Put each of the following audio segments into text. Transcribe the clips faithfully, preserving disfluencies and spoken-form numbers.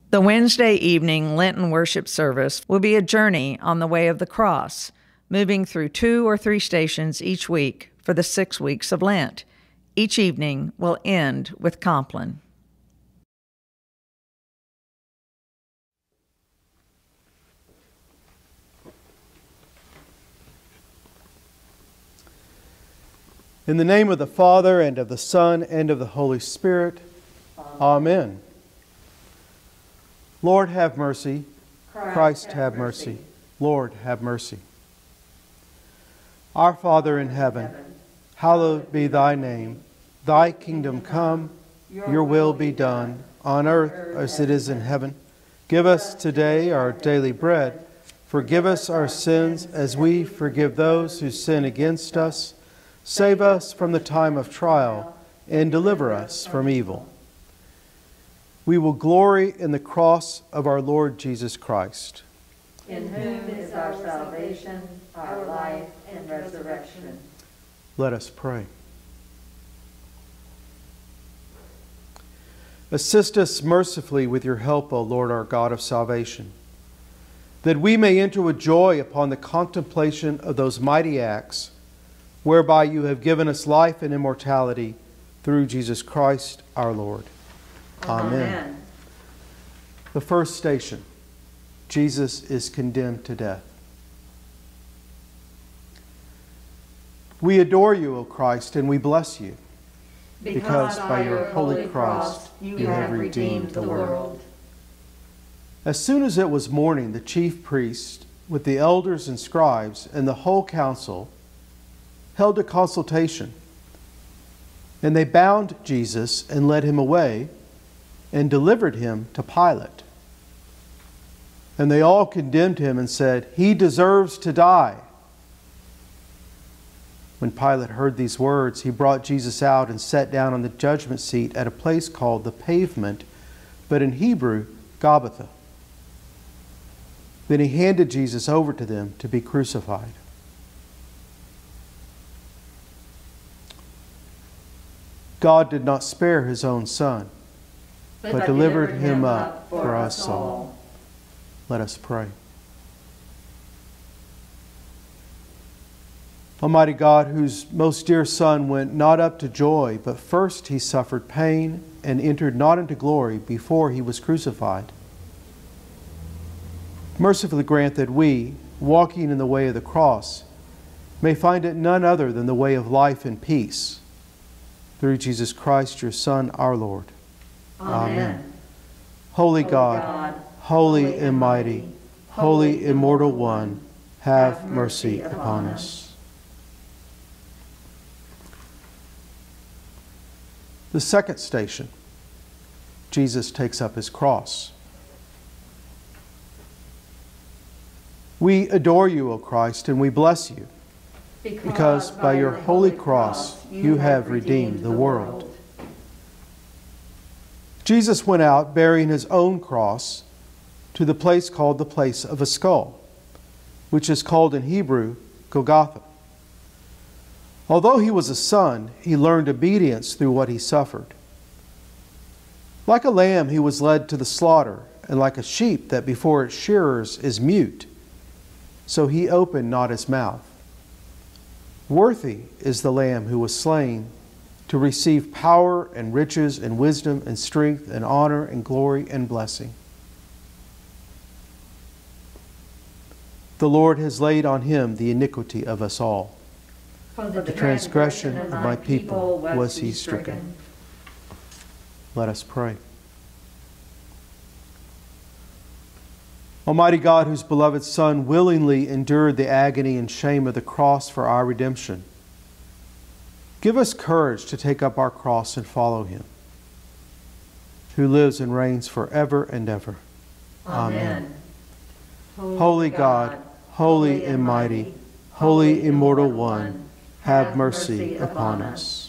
The Wednesday evening Lenten worship service will be a journey on the way of the cross, moving through two or three stations each week for the six weeks of Lent. Each evening will end with Compline. In the name of the Father, and of the Son, and of the Holy Spirit, Amen. Amen. Lord, have mercy. Christ, Christ have, have mercy. mercy. Lord, have mercy. Our Father in heaven, hallowed be thy name. Thy kingdom come, your will be done, on earth as it is in heaven. Give us today our daily bread. Forgive us our sins as we forgive those who sin against us. Save us from the time of trial, and deliver us from evil. We will glory in the cross of our Lord Jesus Christ, in whom is our salvation, our life, and resurrection. Let us pray. Assist us mercifully with your help, O Lord, our God of salvation, that we may enter with joy upon the contemplation of those mighty acts whereby you have given us life and immortality through Jesus Christ our Lord. Amen. Amen. The first station, Jesus is condemned to death. We adore you, O Christ, and we bless you, because, because by your holy cross you, you have redeemed the world. As soon as it was morning, the chief priest, with the elders and scribes and the whole council, held a consultation, and they bound Jesus and led him away and delivered him to Pilate. And they all condemned him and said, "He deserves to die." When Pilate heard these words, he brought Jesus out and sat down on the judgment seat at a place called the Pavement, but in Hebrew, Gabbatha. Then he handed Jesus over to them to be crucified. God did not spare his own Son, but, but delivered him up for us all. Let us pray. Almighty God, whose most dear Son went not up to joy, but first he suffered pain and entered not into glory before he was crucified, mercifully grant that we, walking in the way of the cross, may find it none other than the way of life and peace. Through Jesus Christ, your Son, our Lord. Amen. Amen. Holy, Holy God, God, holy and mighty, holy immortal one, have mercy upon us. The second station, Jesus takes up his cross. We adore you, O Christ, and we bless you, because, because by your holy cross you have redeemed the world. Jesus went out bearing his own cross to the place called the place of a skull, which is called in Hebrew Golgotha. Although he was a son, he learned obedience through what he suffered. Like a lamb he was led to the slaughter, and like a sheep that before its shearers is mute, so he opened not his mouth. Worthy is the Lamb who was slain to receive power and riches and wisdom and strength and honor and glory and blessing. The Lord has laid on him the iniquity of us all. For the, the transgression of my people was he stricken. Let us pray. Almighty God, whose beloved Son willingly endured the agony and shame of the cross for our redemption, give us courage to take up our cross and follow him, who lives and reigns forever and ever. Amen. Amen. Holy God, holy and mighty, holy immortal one, have mercy upon us.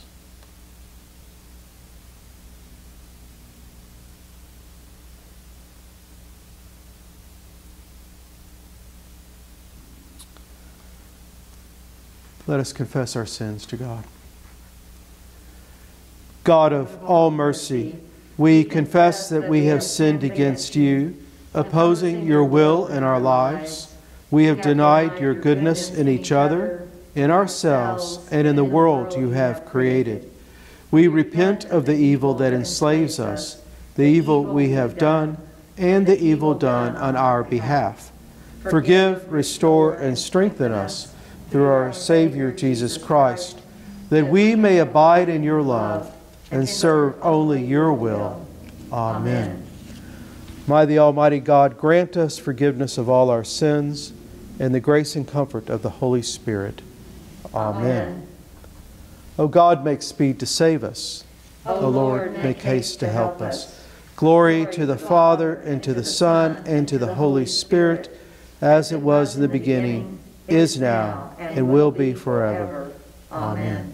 Let us confess our sins to God. God of all mercy, We confess that we have sinned against you, opposing your will in our lives. We have denied your goodness in each other, in ourselves, and in the world you have created. We repent of the evil that enslaves us, the evil we have done, and the evil done on our behalf. Forgive, restore, and strengthen us through our Savior Jesus Christ, that we may abide in your love and serve only your will. Amen. May the Almighty God grant us forgiveness of all our sins and the grace and comfort of the Holy Spirit. Amen. Amen. O God, make speed to save us. O Lord, make haste to help us. Glory to the Father, and to the Son, and to the Holy Spirit, as it was in the beginning, is now, and will be forever. Amen.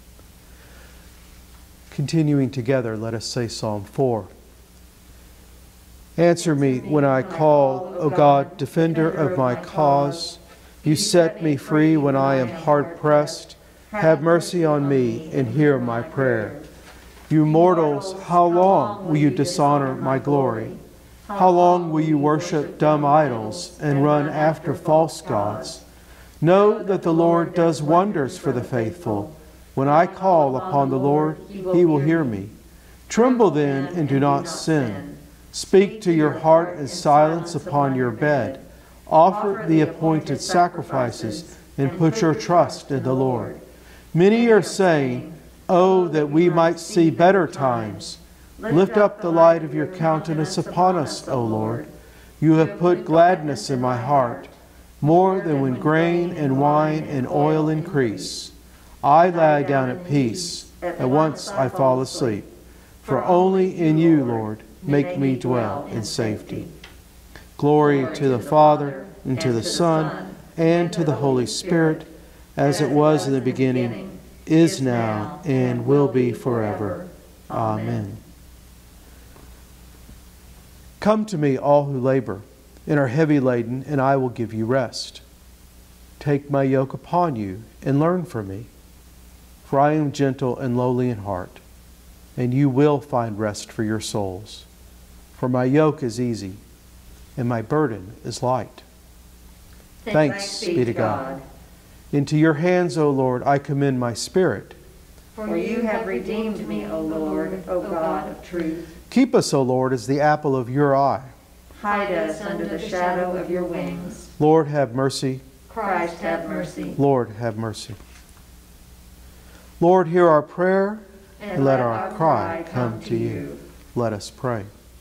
Continuing together, let us say Psalm four. Answer me when I call, O God, defender of my cause. You set me free when I am hard-pressed. Have mercy on me and hear my prayer. You mortals, how long will you dishonor my glory? How long will you worship dumb idols and run after false gods? Know that the Lord does wonders for the faithful. When I call upon the Lord, he will hear me. Tremble then and do not sin. Speak to your heart in silence upon your bed. Offer the appointed sacrifices and put your trust in the Lord. Many are saying, "Oh, that we might see better times." Lift up the light of your countenance upon us, O Lord. You have put gladness in my heart, more than when grain and wine and oil increase. I lie down at peace, at once I fall asleep. For only in you, Lord, make me dwell in safety. Glory to the Father, and to the Son, and to the Holy Spirit, as it was in the beginning, is now, and will be forever. Amen. Come to me, all who labor and are heavy laden, and I will give you rest. Take my yoke upon you, and learn from me. For I am gentle and lowly in heart, and you will find rest for your souls. For my yoke is easy, and my burden is light. Thanks, Thanks be to God. God. Into your hands, O Lord, I commend my spirit. For you have redeemed me, O Lord, O God of truth. Keep us, O Lord, as the apple of your eye. Hide us under the shadow of your wings. Lord, have mercy. Christ, have mercy. Lord, have mercy. Lord, hear our prayer, and, and let, let our cry come, come to you. you. Let us pray.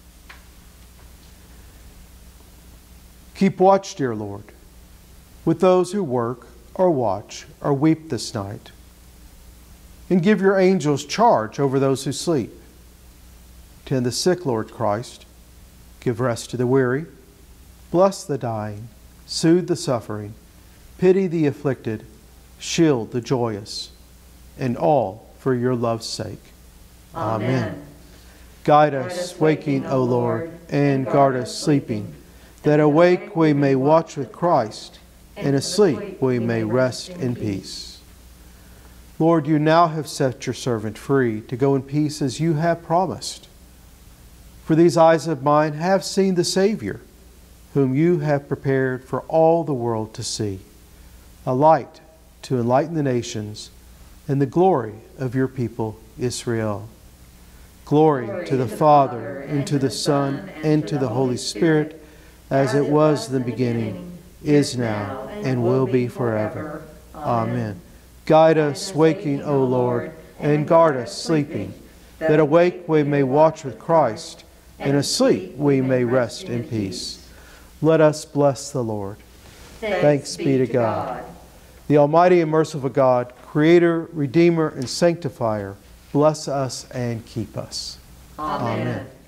Keep watch, dear Lord, with those who work or watch or weep this night, and give your angels charge over those who sleep. Tend the sick, Lord Christ. Give rest to the weary. Bless the dying. Soothe the suffering. Pity the afflicted. Shield the joyous. And all for your love's sake. Amen. Amen. Guide us, waking, O Lord, and guard us, sleeping, that awake we may watch with Christ, and asleep we may rest in peace. Lord, you now have set your servant free to go in peace as you have promised. For these eyes of mine have seen the Savior, whom you have prepared for all the world to see, a light to enlighten the nations, and the glory of your people Israel. Glory, glory to the Father, and to the Son, and to the Holy Spirit, as it was in the beginning, is now, and will be forever. Amen. Guide us, waking, O Lord, and guard us, sleeping, that awake we may watch with Christ, and asleep we may rest in peace. Let us bless the Lord. Thanks be to God. The Almighty and merciful God, Creator, Redeemer, and Sanctifier, bless us and keep us. Amen. Amen.